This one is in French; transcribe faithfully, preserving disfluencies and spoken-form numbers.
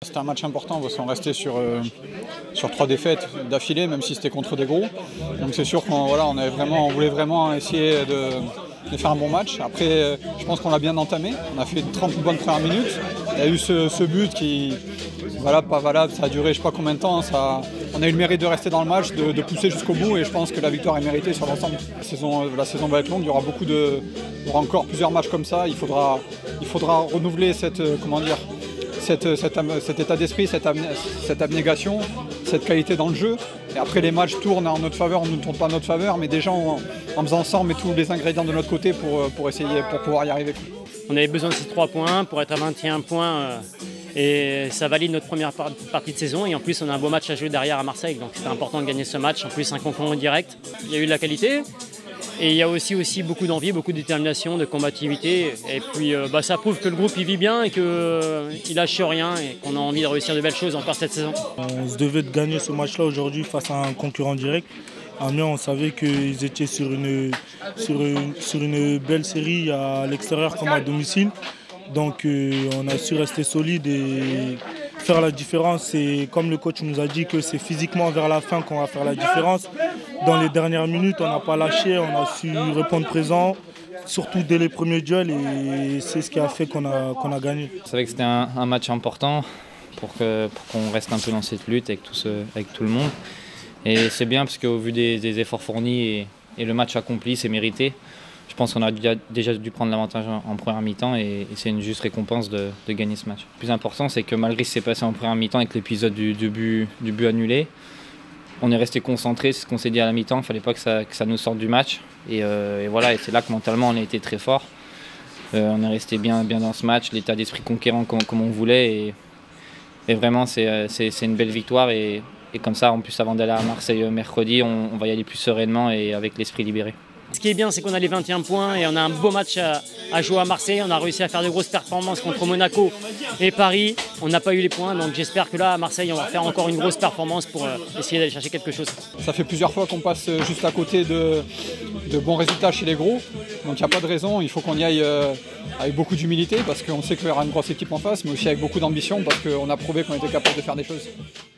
C'était un match important parce qu'on restait sur, euh, sur trois défaites d'affilée, même si c'était contre des gros. Donc c'est sûr qu'on voilà, on, avait vraiment, on voulait vraiment essayer de, de faire un bon match. Après, je pense qu'on l'a bien entamé. On a fait trente bonnes premières minutes. Il y a eu ce, ce but qui, valable, pas valable, ça a duré je ne sais pas combien de temps. Ça, on a eu le mérite de rester dans le match, de, de pousser jusqu'au bout et je pense que la victoire est méritée sur l'ensemble. La saison, la saison va être longue, il y aura beaucoup de, il y aura encore plusieurs matchs comme ça. Il faudra, il faudra renouveler cette, comment dire, Cette, cette, cet état d'esprit, cette, cette abnégation, cette qualité dans le jeu. Et après les matchs tournent en notre faveur, on ne tourne pas en notre faveur, mais déjà en, en faisant ça, on met tous les ingrédients de notre côté pour, pour essayer, pour pouvoir y arriver. On avait besoin de ces trois points pour être à vingt et un points et ça valide notre première partie de saison. Et en plus, on a un beau match à jouer derrière à Marseille, donc c'était important de gagner ce match. En plus, un concurrent direct. Il y a eu de la qualité. Et il y a aussi, aussi beaucoup d'envie, beaucoup de détermination, de combativité. Et puis euh, bah, ça prouve que le groupe il vit bien et qu'il euh, lâche rien et qu'on a envie de réussir de belles choses encore cette saison. On se devait de gagner ce match-là aujourd'hui face à un concurrent direct. Amiens, on savait qu'ils étaient sur une, sur, une, sur une belle série à l'extérieur comme à domicile. Donc euh, on a su rester solide et faire la différence. Et comme le coach nous a dit que c'est physiquement vers la fin qu'on va faire la différence. Dans les dernières minutes, on n'a pas lâché, on a su répondre présent, surtout dès les premiers duels et c'est ce qui a fait qu'on a, qu'on a gagné. Je savais que c'était un, un match important pour qu'on pour qu'on reste un peu dans cette lutte avec tout, ce, avec tout le monde. Et c'est bien parce qu'au vu des, des efforts fournis et, et le match accompli, c'est mérité. Je pense qu'on a déjà dû prendre l'avantage en, en première mi-temps et, et c'est une juste récompense de, de gagner ce match. Le plus important, c'est que malgré ce qui s'est passé en première mi-temps avec l'épisode du, du, but, du but annulé, on est resté concentré, c'est ce qu'on s'est dit à la mi-temps, il ne fallait pas que ça, que ça nous sorte du match. Et, euh, et voilà, et c'est là que mentalement on a été très fort. Euh, on est resté bien, bien dans ce match, l'état d'esprit conquérant comme, comme on voulait. Et, et vraiment, c'est une belle victoire. Et, et comme ça, en plus, avant d'aller à Marseille mercredi, on, on va y aller plus sereinement et avec l'esprit libéré. Ce qui est bien, c'est qu'on a les vingt et un points et on a un beau match à, à jouer à Marseille. On a réussi à faire de grosses performances contre Monaco et Paris. On n'a pas eu les points, donc j'espère que là, à Marseille, on va faire encore une grosse performance pour euh, essayer d'aller chercher quelque chose. Ça fait plusieurs fois qu'on passe juste à côté de, de bons résultats chez les gros. Donc il n'y a pas de raison, il faut qu'on y aille euh, avec beaucoup d'humilité parce qu'on sait qu'il y aura une grosse équipe en face, mais aussi avec beaucoup d'ambition parce qu'on a prouvé qu'on était capable de faire des choses.